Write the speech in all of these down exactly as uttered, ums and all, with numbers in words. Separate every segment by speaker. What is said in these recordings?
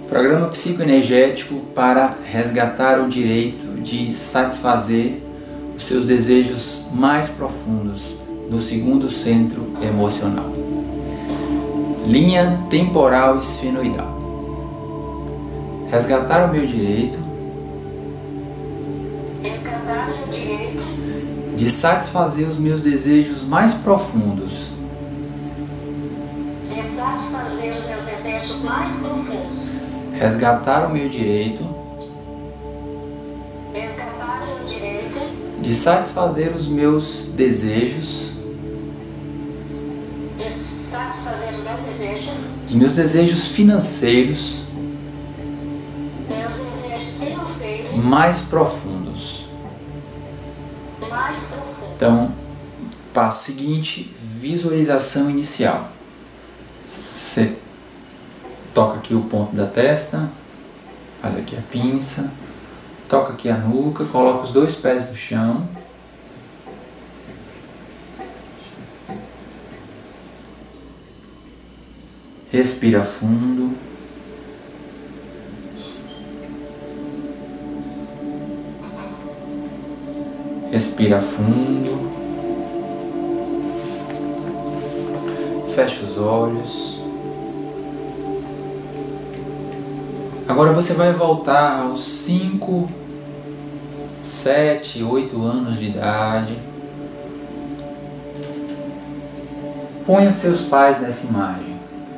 Speaker 1: Programa psicoenergético para resgatar o direito de satisfazer os seus desejos mais profundos no segundo centro emocional. Linha temporal esfenoidal. Resgatar o meu direito,
Speaker 2: resgatar o direito
Speaker 1: de satisfazer os meus desejos mais profundos
Speaker 2: de satisfazer os meus desejos mais profundos.
Speaker 1: resgatar o meu direito
Speaker 2: Resgatar o direito
Speaker 1: de satisfazer os meus desejos,
Speaker 2: de satisfazer os meus desejos,
Speaker 1: os meus desejos financeiros
Speaker 2: meus desejos financeiros
Speaker 1: mais profundos.
Speaker 2: mais profundos.
Speaker 1: Então, passo seguinte, visualização inicial. Você toca aqui o ponto da testa, faz aqui a pinça, toca aqui a nuca, coloca os dois pés no chão. Respira fundo. Respira fundo. Fecha os olhos. Agora você vai voltar aos cinco, sete, oito anos de idade. Ponha seus pais nessa imagem.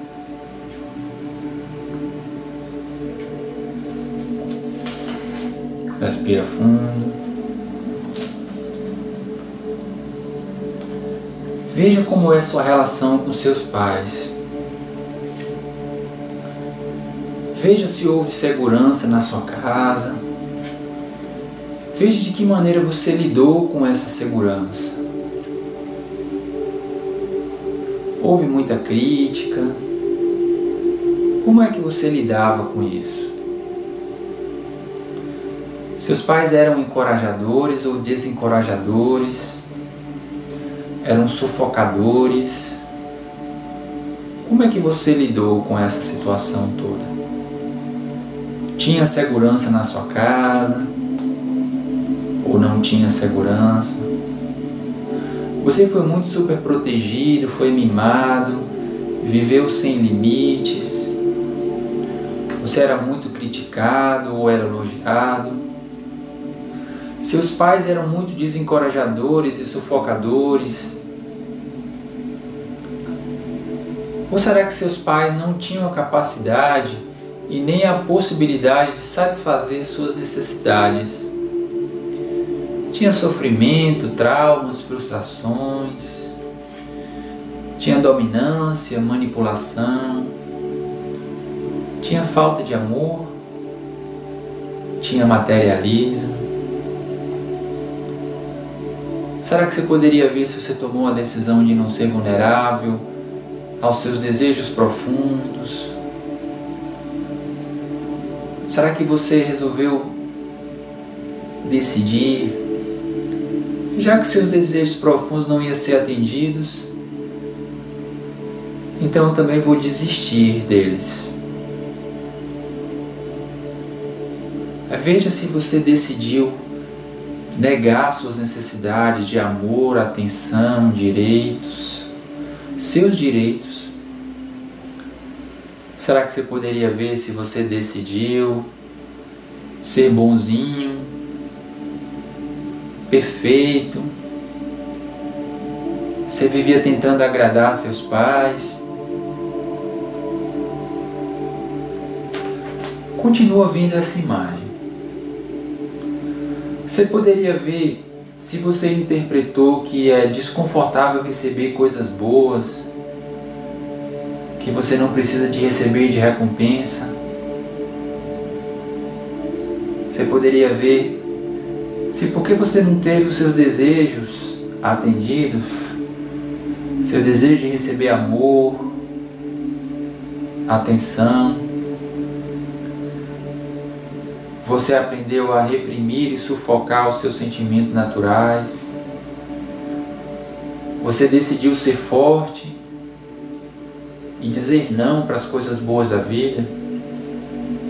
Speaker 1: Respira fundo. Veja como é sua relação com seus pais. Veja se houve segurança na sua casa. Veja de que maneira você lidou com essa segurança. Houve muita crítica. Como é que você lidava com isso? Seus pais eram encorajadores ou desencorajadores? Eram sufocadores? Como é que você lidou com essa situação toda? Tinha segurança na sua casa? Ou não tinha segurança? Você foi muito super protegido, foi mimado, viveu sem limites? Você era muito criticado ou era elogiado? Seus pais eram muito desencorajadores e sufocadores? Ou será que seus pais não tinham a capacidade e nem a possibilidade de satisfazer suas necessidades? Tinha sofrimento, traumas, frustrações, tinha dominância, manipulação, tinha falta de amor, tinha materialismo. Será que você poderia ver se você tomou a decisão de não ser vulnerável aos seus desejos profundos? Será que você resolveu decidir, já que seus desejos profundos não iam ser atendidos, então eu também vou desistir deles? Veja se você decidiu negar suas necessidades de amor, atenção, direitos, seus direitos. Será que você poderia ver se você decidiu ser bonzinho, perfeito? Você vivia tentando agradar seus pais? Continua vendo essa imagem. Você poderia ver se você interpretou que é desconfortável receber coisas boas, que você não precisa de receber de recompensa. Você poderia ver se porque você não teve os seus desejos atendidos, seu desejo de receber amor, atenção, você aprendeu a reprimir e sufocar os seus sentimentos naturais. Você decidiu ser forte e dizer não para as coisas boas da vida.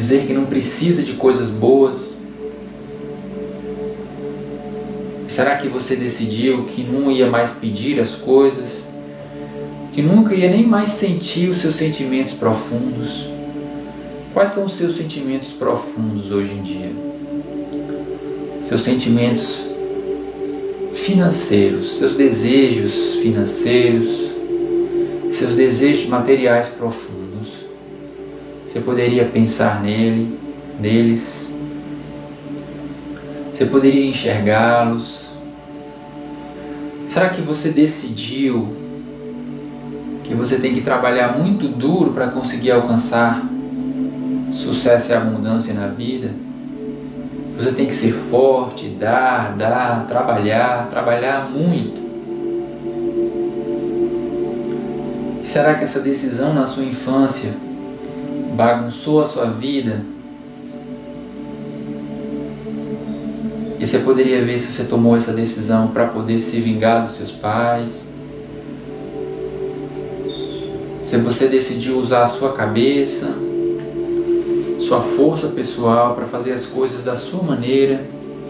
Speaker 1: dizer que não precisa de coisas boas? Será que você decidiu que não ia mais pedir as coisas? Que nunca ia nem mais sentir os seus sentimentos profundos? Quais são os seus sentimentos profundos hoje em dia? Seus sentimentos financeiros, seus desejos financeiros, seus desejos materiais profundos. Você poderia pensar nele, neles. Você poderia enxergá-los. Será que você decidiu que você tem que trabalhar muito duro para conseguir alcançar sucesso e abundância na vida? Você tem que ser forte, dar, dar, trabalhar, trabalhar muito. Será que essa decisão na sua infância bagunçou a sua vida? E você poderia ver se você tomou essa decisão para poder se vingar dos seus pais. Se você decidiu usar a sua cabeça, sua força pessoal para fazer as coisas da sua maneira.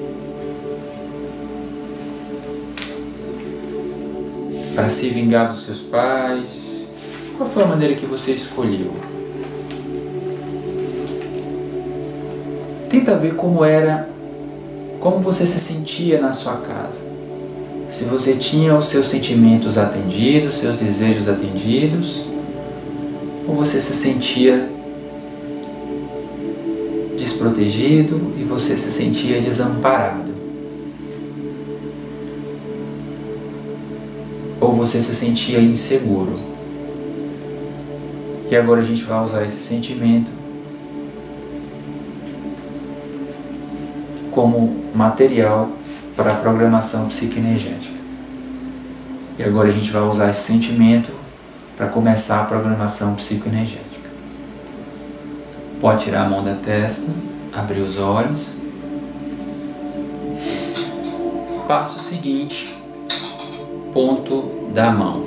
Speaker 1: Para se vingar dos seus pais. Qual foi a maneira que você escolheu? Tenta ver como era, como você se sentia na sua casa. Se você tinha os seus sentimentos atendidos, seus desejos atendidos, ou você se sentia desprotegido e você se sentia desamparado. Ou você se sentia inseguro. E agora a gente vai usar esse sentimento como material para a programação psicoenergética. E agora a gente vai usar esse sentimento para começar a programação psicoenergética. Pode tirar a mão da testa, abrir os olhos. Passo seguinte, ponto da mão.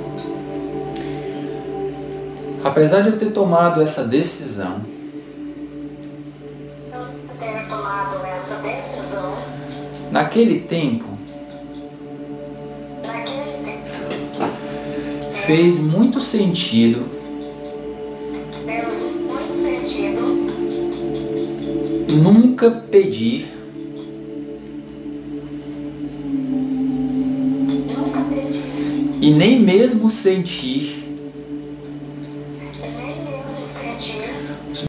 Speaker 1: Apesar de eu ter tomado essa decisão,
Speaker 2: ter tomado essa decisão,
Speaker 1: naquele tempo,
Speaker 2: naquele tempo,
Speaker 1: fez muito sentido
Speaker 2: fez muito sentido
Speaker 1: nunca pedir
Speaker 2: nunca pedir
Speaker 1: e nem mesmo sentir